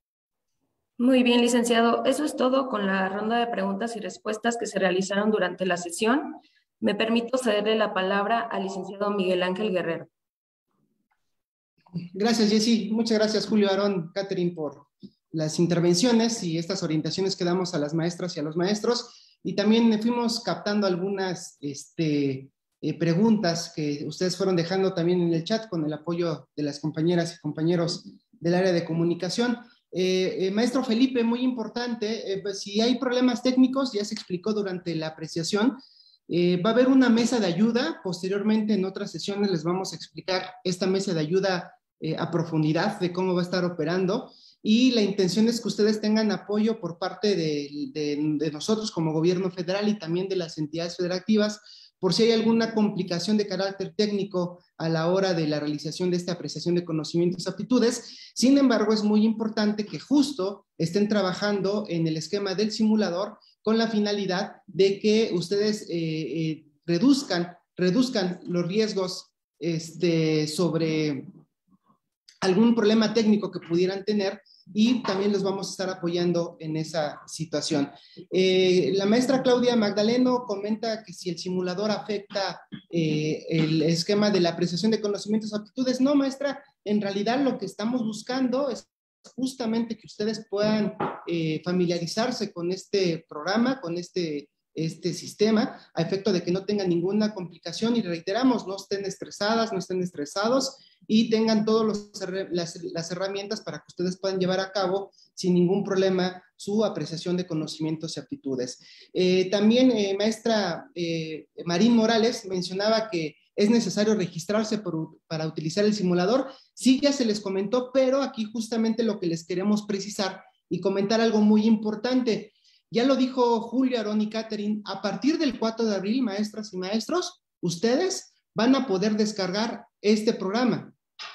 Muy bien, licenciado. Eso es todo con la ronda de preguntas y respuestas que se realizaron durante la sesión. Me permito cederle la palabra al licenciado Miguel Ángel Guerrero. Gracias, Jessy. Muchas gracias, Julio, Aarón, Catherine, por las intervenciones y estas orientaciones que damos a las maestras y a los maestros. Y también fuimos captando algunas este, eh, preguntas que ustedes fueron dejando también en el chat con el apoyo de las compañeras y compañeros del área de comunicación. Eh, eh, maestro Felipe, muy importante, eh, pues, si hay problemas técnicos, ya se explicó durante la apreciación, eh, va a haber una mesa de ayuda. Posteriormente, en otras sesiones les vamos a explicar esta mesa de ayuda eh, a profundidad de cómo va a estar operando. Y la intención es que ustedes tengan apoyo por parte de, de, de nosotros como gobierno federal y también de las entidades federativas, por si hay alguna complicación de carácter técnico a la hora de la realización de esta apreciación de conocimientos y aptitudes. Sin embargo, es muy importante que justo estén trabajando en el esquema del simulador con la finalidad de que ustedes eh, eh, reduzcan, reduzcan los riesgos este, sobre algún problema técnico que pudieran tener, y también los vamos a estar apoyando en esa situación. Eh, la maestra Claudia Magdaleno comenta que si el simulador afecta eh, el esquema de la apreciación de conocimientos y aptitudes. No, maestra, en realidad lo que estamos buscando es justamente que ustedes puedan eh, familiarizarse con este programa, con este, este sistema, a efecto de que no tengan ninguna complicación y reiteramos, no estén estresadas, no estén estresados y tengan todas las, las herramientas para que ustedes puedan llevar a cabo sin ningún problema su apreciación de conocimientos y aptitudes. Eh, también, eh, maestra eh, Marín Morales mencionaba que es necesario registrarse por, para utilizar el simulador. Sí, ya se les comentó, pero aquí justamente lo que les queremos precisar y comentar algo muy importante. Ya lo dijo Julio, Aarón y Catherine, a partir del cuatro de abril, maestras y maestros, ustedes van a poder descargar este programa.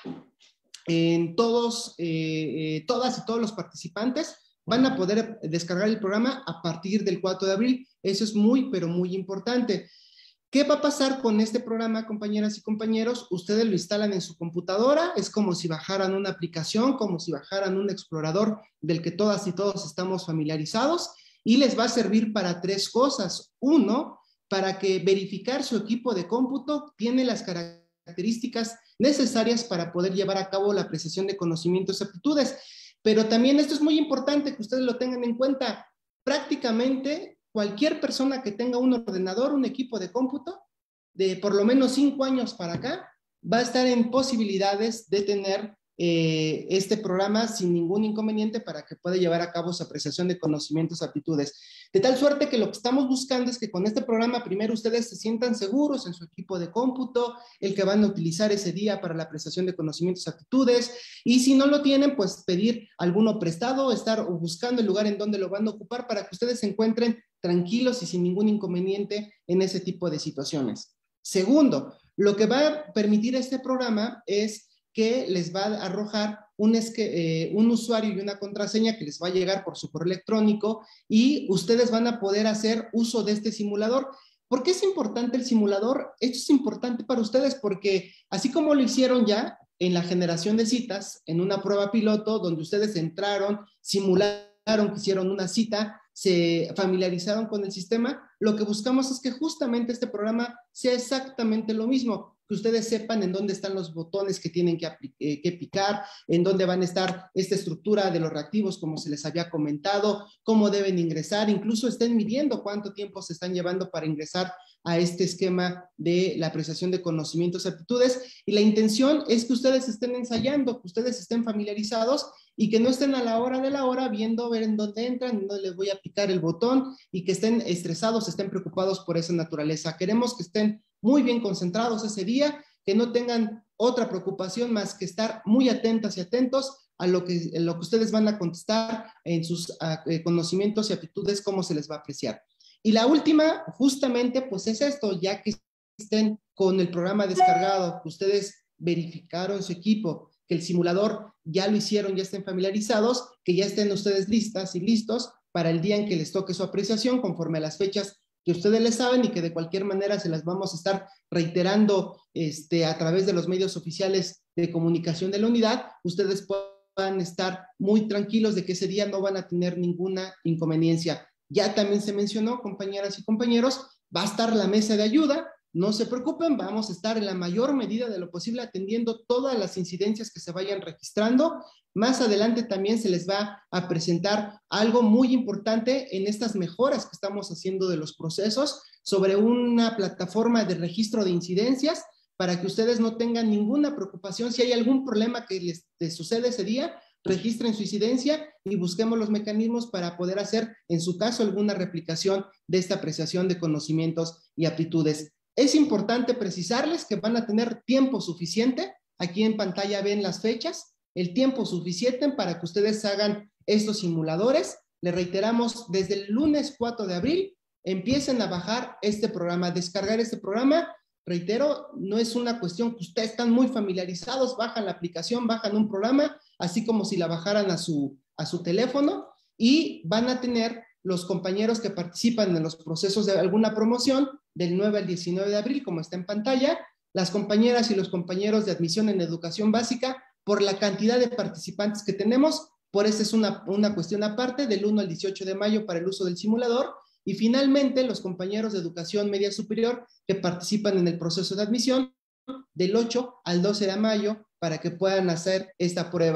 En todos, eh, eh, todas y todos los participantes van a poder descargar el programa a partir del cuatro de abril. Eso es muy, pero muy importante. ¿Qué va a pasar con este programa, compañeras y compañeros? Ustedes lo instalan en su computadora, es como si bajaran una aplicación, como si bajaran un explorador del que todas y todos estamos familiarizados, y les va a servir para tres cosas. Uno, para que verificar su equipo de cómputo tiene las características necesarias para poder llevar a cabo la apreciación de conocimientos y aptitudes. Pero también esto es muy importante que ustedes lo tengan en cuenta. Prácticamente cualquier persona que tenga un ordenador, un equipo de cómputo, de por lo menos cinco años para acá, va a estar en posibilidades de tener eh, este programa sin ningún inconveniente para que pueda llevar a cabo su apreciación de conocimientos y aptitudes. De tal suerte que lo que estamos buscando es que con este programa primero ustedes se sientan seguros en su equipo de cómputo, el que van a utilizar ese día para la apreciación de conocimientos y aptitudes, y si no lo tienen, pues pedir alguno prestado, estar buscando el lugar en donde lo van a ocupar para que ustedes se encuentren tranquilos y sin ningún inconveniente en ese tipo de situaciones. Segundo, lo que va a permitir este programa es que les va a arrojar un, esque, eh, un usuario y una contraseña que les va a llegar por su correo electrónico y ustedes van a poder hacer uso de este simulador. ¿Por qué es importante el simulador? Esto es importante para ustedes porque así como lo hicieron ya en la generación de citas, en una prueba piloto donde ustedes entraron, simularon que hicieron una cita, se familiarizaron con el sistema, lo que buscamos es que justamente este programa sea exactamente lo mismo, que ustedes sepan en dónde están los botones que tienen que, eh, que picar, en dónde van a estar esta estructura de los reactivos, como se les había comentado, cómo deben ingresar, incluso estén midiendo cuánto tiempo se están llevando para ingresar a este esquema de la apreciación de conocimientos y aptitudes, y la intención es que ustedes estén ensayando, que ustedes estén familiarizados y que no estén a la hora de la hora viendo ver en dónde entran, en dónde les voy a picar el botón y que estén estresados, estén preocupados por esa naturaleza. Queremos que estén muy bien concentrados ese día, que no tengan otra preocupación más que estar muy atentas y atentos a lo que, a lo que ustedes van a contestar en sus a, eh, conocimientos y aptitudes, cómo se les va a apreciar. Y la última, justamente, pues es esto, ya que estén con el programa descargado, que ustedes verificaron su equipo, que el simulador ya lo hicieron, ya estén familiarizados, que ya estén ustedes listas y listos para el día en que les toque su apreciación, conforme a las fechas que ustedes les saben y que de cualquier manera se las vamos a estar reiterando este, a través de los medios oficiales de comunicación de la unidad. Ustedes puedan estar muy tranquilos de que ese día no van a tener ninguna inconveniencia. Ya también se mencionó, compañeras y compañeros, va a estar la mesa de ayuda. No se preocupen, vamos a estar en la mayor medida de lo posible atendiendo todas las incidencias que se vayan registrando. Más adelante también se les va a presentar algo muy importante en estas mejoras que estamos haciendo de los procesos sobre una plataforma de registro de incidencias para que ustedes no tengan ninguna preocupación. Si hay algún problema que les, les sucede ese día, registren su incidencia y busquemos los mecanismos para poder hacer, en su caso, alguna replicación de esta apreciación de conocimientos y aptitudes. Es importante precisarles que van a tener tiempo suficiente. Aquí en pantalla ven las fechas, el tiempo suficiente para que ustedes hagan estos simuladores. Les reiteramos, desde el lunes cuatro de abril, empiecen a bajar este programa, descargar este programa. Reitero, no es una cuestión que ustedes están muy familiarizados, bajan la aplicación, bajan un programa, así como si la bajaran a su, a su teléfono, y van a tener los compañeros que participan en los procesos de alguna promoción del nueve al diecinueve de abril, como está en pantalla, las compañeras y los compañeros de admisión en educación básica, por la cantidad de participantes que tenemos, por eso es una, una cuestión aparte, del uno al dieciocho de mayo para el uso del simulador, y finalmente los compañeros de educación media superior que participan en el proceso de admisión del ocho al doce de mayo para que puedan hacer esta prueba.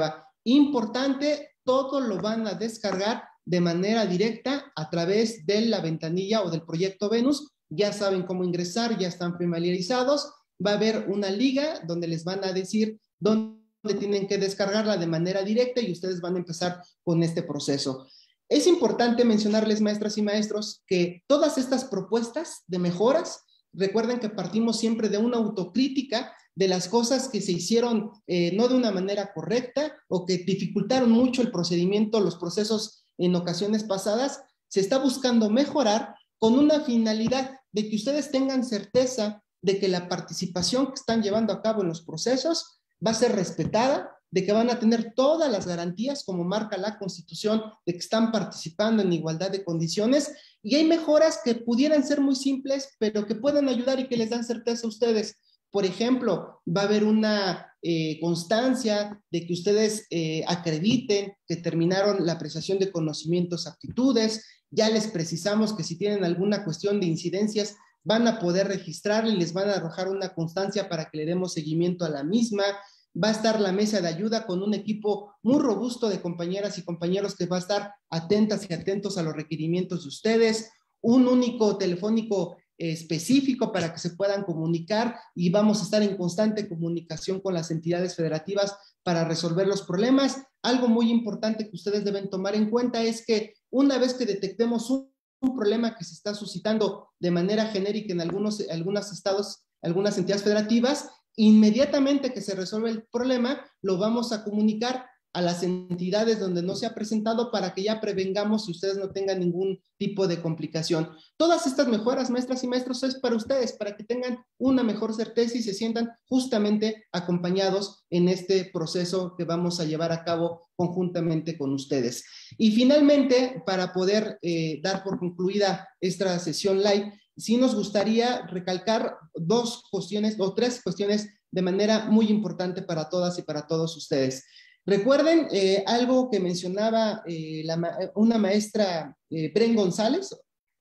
Importante, todo lo van a descargar de manera directa a través de la ventanilla o del proyecto Venus. Ya saben cómo ingresar, ya están familiarizados. Va a haber una liga donde les van a decir dónde tienen que descargarla de manera directa y ustedes van a empezar con este proceso. Es importante mencionarles, maestras y maestros, que todas estas propuestas de mejoras, recuerden que partimos siempre de una autocrítica de las cosas que se hicieron eh, no de una manera correcta o que dificultaron mucho el procedimiento, los procesos en ocasiones pasadas. Se está buscando mejorar con una finalidad de que ustedes tengan certeza de que la participación que están llevando a cabo en los procesos va a ser respetada, de que van a tener todas las garantías como marca la Constitución, de que están participando en igualdad de condiciones, y hay mejoras que pudieran ser muy simples, pero que pueden ayudar y que les dan certeza a ustedes. Por ejemplo, va a haber una eh, constancia de que ustedes eh, acrediten que terminaron la apreciación de conocimientos, aptitudes. Ya les precisamos que si tienen alguna cuestión de incidencias, van a poder registrar y les van a arrojar una constancia para que le demos seguimiento a la misma. Va a estar la mesa de ayuda con un equipo muy robusto de compañeras y compañeros que va a estar atentas y atentos a los requerimientos de ustedes. Un único telefónico específico para que se puedan comunicar y vamos a estar en constante comunicación con las entidades federativas para resolver los problemas. Algo muy importante que ustedes deben tomar en cuenta es que una vez que detectemos un, un problema que se está suscitando de manera genérica en algunos, algunos estados, algunas entidades federativas, inmediatamente que se resuelve el problema, lo vamos a comunicar a las entidades donde no se ha presentado para que ya prevengamos si ustedes no tengan ningún tipo de complicación. Todas estas mejoras, maestras y maestros, es para ustedes, para que tengan una mejor certeza y se sientan justamente acompañados en este proceso que vamos a llevar a cabo conjuntamente con ustedes. Y finalmente, para poder eh, dar por concluida esta sesión live, sí nos gustaría recalcar dos cuestiones o tres cuestiones de manera muy importante para todas y para todos ustedes. Recuerden eh, algo que mencionaba eh, la, una maestra, eh, Bren González,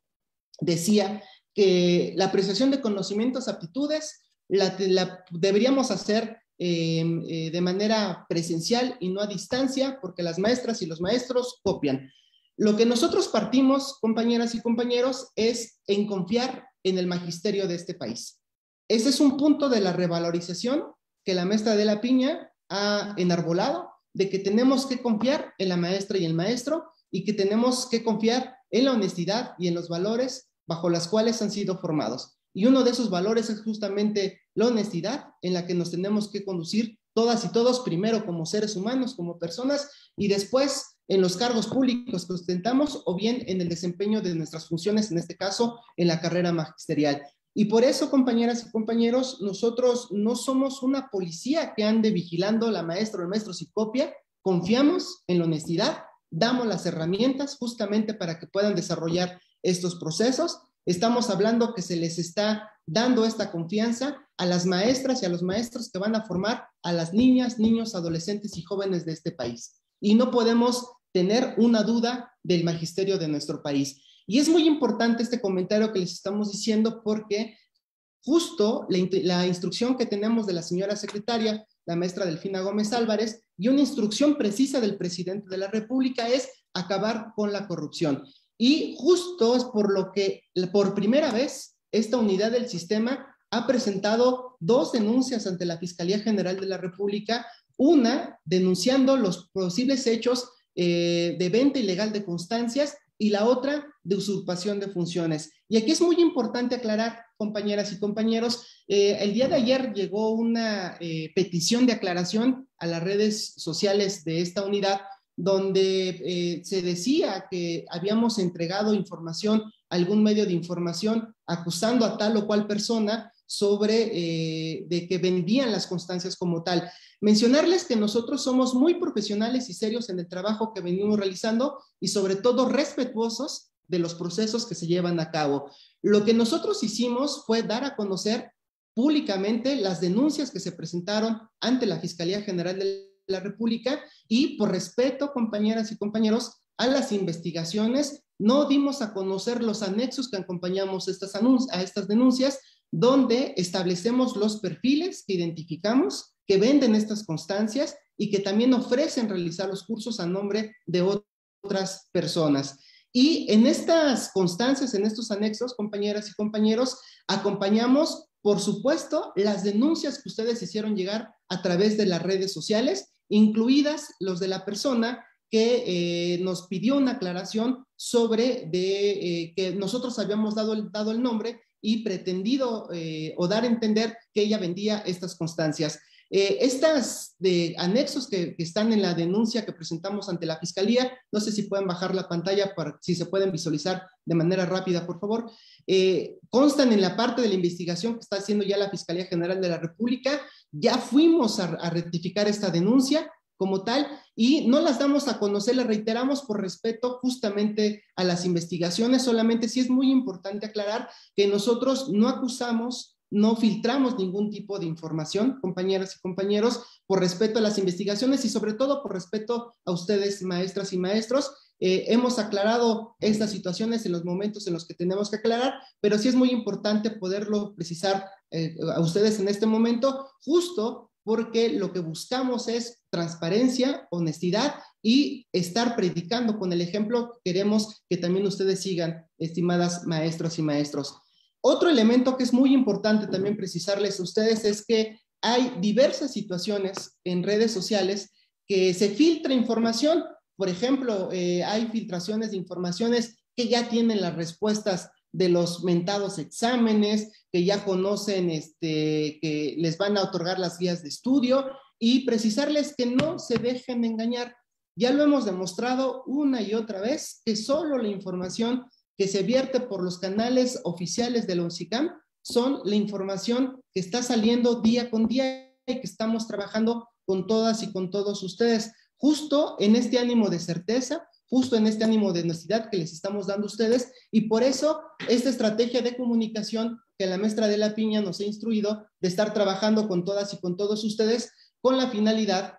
decía que la apreciación de conocimientos, aptitudes, la, la deberíamos hacer eh, eh, de manera presencial y no a distancia, porque las maestras y los maestros copian. Lo que nosotros partimos, compañeras y compañeros, es en confiar en el magisterio de este país. Ese es un punto de la revalorización que la maestra de la Piña ha enarbolado, de que tenemos que confiar en la maestra y el maestro y que tenemos que confiar en la honestidad y en los valores bajo los cuales han sido formados. Y uno de esos valores es justamente la honestidad en la que nos tenemos que conducir todas y todos, primero como seres humanos, como personas, y después en los cargos públicos que ostentamos o bien en el desempeño de nuestras funciones, en este caso, en la carrera magisterial. Y por eso, compañeras y compañeros, nosotros no somos una policía que ande vigilando la maestra o el maestro si copia, confiamos en la honestidad, damos las herramientas justamente para que puedan desarrollar estos procesos. Estamos hablando que se les está dando esta confianza a las maestras y a los maestros que van a formar a las niñas, niños, adolescentes y jóvenes de este país. Y no podemos tener una duda del magisterio de nuestro país. Y es muy importante este comentario que les estamos diciendo porque justo la, la instrucción que tenemos de la señora secretaria, la maestra Delfina Gómez Álvarez, y una instrucción precisa del presidente de la República es acabar con la corrupción. Y justo es por lo que por primera vez esta unidad del sistema ha presentado dos denuncias ante la Fiscalía General de la República, una denunciando los posibles hechos eh, de venta ilegal de constancias y la otra de usurpación de funciones. Y aquí es muy importante aclarar, compañeras y compañeros, eh, el día de ayer llegó una eh, petición de aclaración a las redes sociales de esta unidad donde eh, se decía que habíamos entregado información a algún medio de información acusando a tal o cual persona sobre eh, de que vendían las constancias como tal. Mencionarles que nosotros somos muy profesionales y serios en el trabajo que venimos realizando y sobre todo respetuosos de los procesos que se llevan a cabo. Lo que nosotros hicimos fue dar a conocer públicamente las denuncias que se presentaron ante la Fiscalía General de la República y por respeto, compañeras y compañeros, a las investigaciones, no dimos a conocer los anexos que acompañamos estas a estas denuncias, donde establecemos los perfiles que identificamos que venden estas constancias y que también ofrecen realizar los cursos a nombre de otras personas. Y en estas constancias, en estos anexos, compañeras y compañeros, acompañamos, por supuesto, las denuncias que ustedes hicieron llegar a través de las redes sociales, incluidas los de la persona que eh, nos pidió una aclaración sobre de, eh, que nosotros habíamos dado el, dado el nombre y pretendido eh, o dar a entender que ella vendía estas constancias. Eh, estas de anexos que, que están en la denuncia que presentamos ante la Fiscalía, no sé si pueden bajar la pantalla para si se pueden visualizar de manera rápida, por favor, eh, constan en la parte de la investigación que está haciendo ya la Fiscalía General de la República. Ya fuimos a, a rectificar esta denuncia como tal, y no las damos a conocer, las reiteramos por respeto justamente a las investigaciones. Solamente sí es muy importante aclarar que nosotros no acusamos, no filtramos ningún tipo de información, compañeras y compañeros, por respeto a las investigaciones y sobre todo por respeto a ustedes, maestras y maestros. Eh, hemos aclarado estas situaciones en los momentos en los que tenemos que aclarar, pero sí es muy importante poderlo precisar eh, a ustedes en este momento, justo porque lo que buscamos es transparencia, honestidad y estar predicando con el ejemplo. Queremos que también ustedes sigan, estimadas maestras y maestros. Otro elemento que es muy importante también precisarles a ustedes es que hay diversas situaciones en redes sociales que se filtra información. Por ejemplo, eh, hay filtraciones de informaciones que ya tienen las respuestas de los mentados exámenes, que ya conocen, este, que les van a otorgar las guías de estudio, y precisarles que no se dejen engañar. Ya lo hemos demostrado una y otra vez que solo la información que se vierte por los canales oficiales de la UNCICAM son la información que está saliendo día con día y que estamos trabajando con todas y con todos ustedes, justo en este ánimo de certeza, justo en este ánimo de honestidad que les estamos dando a ustedes, y por eso esta estrategia de comunicación que la maestra de la Piña nos ha instruido de estar trabajando con todas y con todos ustedes con la finalidad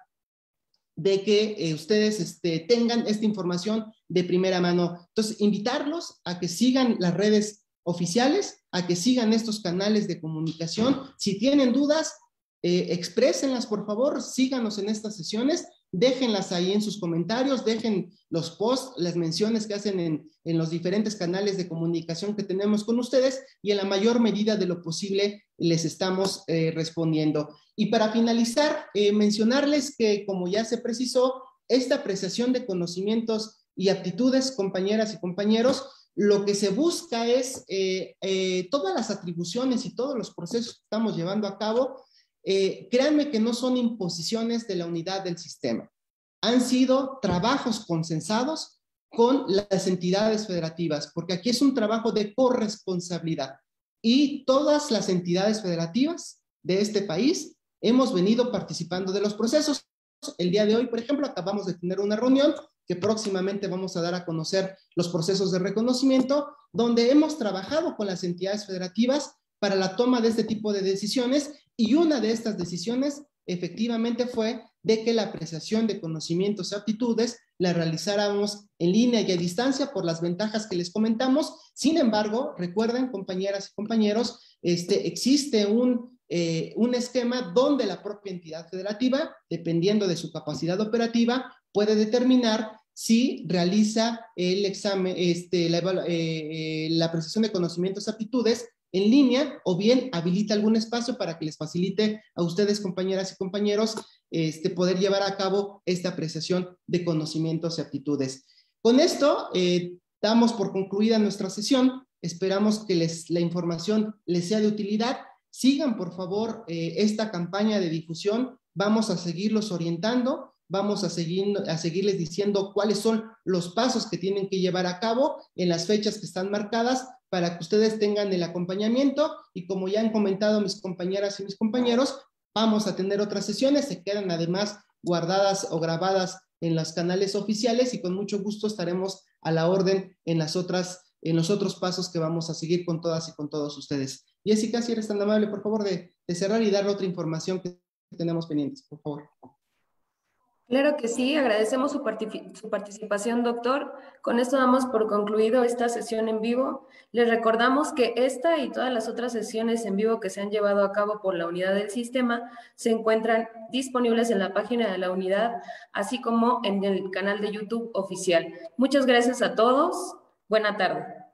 de que eh, ustedes este, tengan esta información de primera mano. Entonces, invitarlos a que sigan las redes oficiales, a que sigan estos canales de comunicación. Si tienen dudas, eh, exprésenlas, por favor, síganos en estas sesiones, déjenlas ahí en sus comentarios, dejen los posts, las menciones que hacen en, en los diferentes canales de comunicación que tenemos con ustedes, y en la mayor medida de lo posible les estamos eh, respondiendo. Y para finalizar, eh, mencionarles que, como ya se precisó, esta apreciación de conocimientos y aptitudes, compañeras y compañeros, lo que se busca es eh, eh, todas las atribuciones y todos los procesos que estamos llevando a cabo. Eh, créanme que no son imposiciones de la unidad del sistema. Han sido trabajos consensados con las entidades federativas, porque aquí es un trabajo de corresponsabilidad. Y todas las entidades federativas de este país hemos venido participando de los procesos. El día de hoy, por ejemplo, acabamos de tener una reunión que próximamente vamos a dar a conocer los procesos de reconocimiento, donde hemos trabajado con las entidades federativas para la toma de este tipo de decisiones, y una de estas decisiones efectivamente fue de que la apreciación de conocimientos y aptitudes la realizáramos en línea y a distancia por las ventajas que les comentamos. Sin embargo, recuerden, compañeras y compañeros, este, existe un, eh, un esquema donde la propia entidad federativa, dependiendo de su capacidad operativa, puede determinar si realiza el examen, este, la, eh, eh, la apreciación de conocimientos y aptitudes en línea, o bien habilita algún espacio para que les facilite a ustedes, compañeras y compañeros, este, poder llevar a cabo esta apreciación de conocimientos y aptitudes. Con esto, eh, damos por concluida nuestra sesión. Esperamos que les, la información les sea de utilidad. Sigan, por favor, eh, esta campaña de difusión. Vamos a seguirlos orientando. Vamos a, seguir, a seguirles diciendo cuáles son los pasos que tienen que llevar a cabo en las fechas que están marcadas, para que ustedes tengan el acompañamiento. Y como ya han comentado mis compañeras y mis compañeros, vamos a tener otras sesiones, se quedan además guardadas o grabadas en los canales oficiales, y con mucho gusto estaremos a la orden en las otras, en los otros pasos que vamos a seguir con todas y con todos ustedes. Jessica, si eres tan amable, por favor, de, de cerrar y dar otra información que tenemos pendientes, por favor. Claro que sí, agradecemos su, partic- su participación, doctor. Con esto damos por concluido esta sesión en vivo. Les recordamos que esta y todas las otras sesiones en vivo que se han llevado a cabo por la unidad del sistema se encuentran disponibles en la página de la unidad, así como en el canal de YouTube oficial. Muchas gracias a todos. Buena tarde.